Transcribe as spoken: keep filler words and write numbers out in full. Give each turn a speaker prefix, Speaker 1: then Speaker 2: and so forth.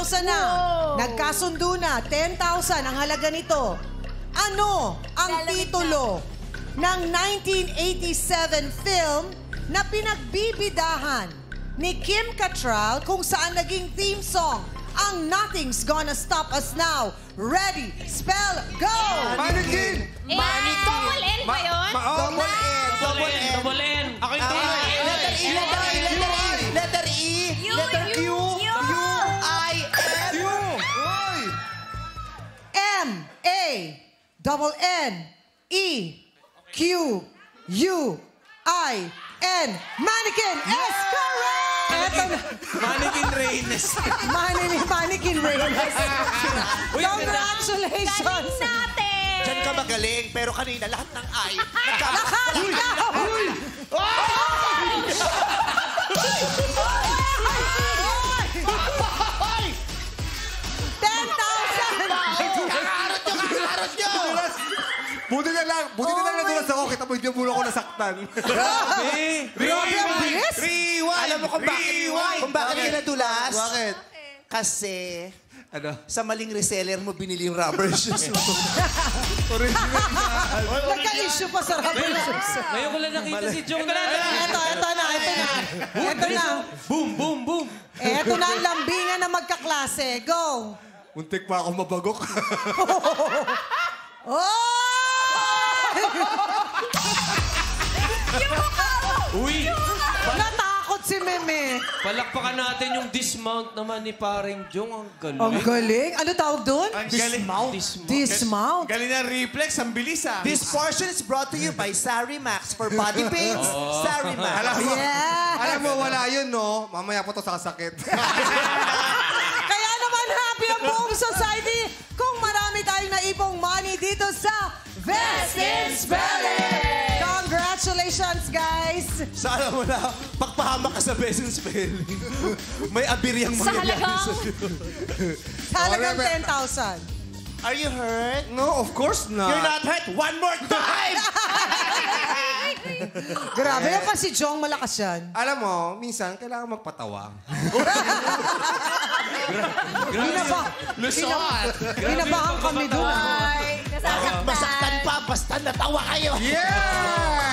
Speaker 1: thousand na. Wow. Nagkasundo na. ten thousand ang halaga nito. Ano ang titulo ng nineteen eighty-seven film na pinagbibidahan ni Kim Cattrall kung saan naging theme song ang Nothing's Gonna Stop Us Now? Ready, spell, go!
Speaker 2: Mannequin!
Speaker 3: Mannequin! Double N ba yun?
Speaker 2: Double N!
Speaker 4: Double N! Double N! Ako yung double N!
Speaker 2: Letter E! Letter E! Letter E! Letter Q! Q! I! N! Q!
Speaker 1: M, A, double N, E, Q, U, I, N. Mannequin is correct!
Speaker 4: Mannequin Reynes.
Speaker 1: Mannequin, Mannequin Reynes. Congratulations!
Speaker 3: Galing natin!
Speaker 2: Diyan ka magaling, pero kanina lahat ng I.
Speaker 1: Lahat! Uy! ten thousand!
Speaker 2: Kakaharot nyo! Kakaharot nyo!
Speaker 5: Buti na lang, buti na lang nadulas ako. Kita mo, hindi mo ako nasaktan.
Speaker 4: Grabe!
Speaker 1: Grabe ang bilis!
Speaker 2: Rewind! Alam mo kung bakit, kung bakit ka nadulas?
Speaker 5: Bakit?
Speaker 2: Kasi
Speaker 5: Ano?
Speaker 2: sa maling reseller mo binili yung rubber shoes mo.
Speaker 1: Nagka-issue pa sa rubber shoes.
Speaker 4: Ngayon ko lang nakita si Jong na.
Speaker 1: Ito, ito na, ito na. Ito na.
Speaker 4: Boom, boom, boom.
Speaker 1: Ito na ang lambingan na magkaklase. Go!
Speaker 5: Muntik pa ako mabagok.
Speaker 1: Oh!
Speaker 4: Uy!
Speaker 1: Natakot si Meme.
Speaker 4: Palakpakan natin yung dismount naman ni paring Jong. Ang galing.
Speaker 1: Ang galing. Ano tawag doon?
Speaker 6: Ang galing.
Speaker 4: Dismount.
Speaker 1: Dismount.
Speaker 6: Galing na reflex, ang bilis ah.
Speaker 2: This portion is brought to you by Sarimax. For body pains, Sarimax.
Speaker 5: Alam mo,
Speaker 1: Yeah.
Speaker 5: alam mo, wala yun, no? Mamaya po to sasakit.
Speaker 1: Kaya naman happy ang buong society kung marami tayong naipong money dito sa Best in Spelling! Congratulations, guys!
Speaker 2: Sana mo na, pagpahamak ka sa best in spelling. May abiriyang
Speaker 3: Sa
Speaker 2: mangyayari
Speaker 3: halagang?
Speaker 2: sa'yo.
Speaker 1: Sa halagang ten thousand.
Speaker 2: Are you hurt?
Speaker 5: No, of course not.
Speaker 2: You're not hurt? One more time!
Speaker 1: Grabe yan pa si Jong, malakas yan.
Speaker 5: Alam mo, minsan, kailangan magpatawa.
Speaker 1: Binaba,
Speaker 6: Lusot!
Speaker 1: binabahan kami doon.
Speaker 3: Ay, nasasaktan.
Speaker 2: Masaktan pa, basta natawa kayo.
Speaker 5: Yeah!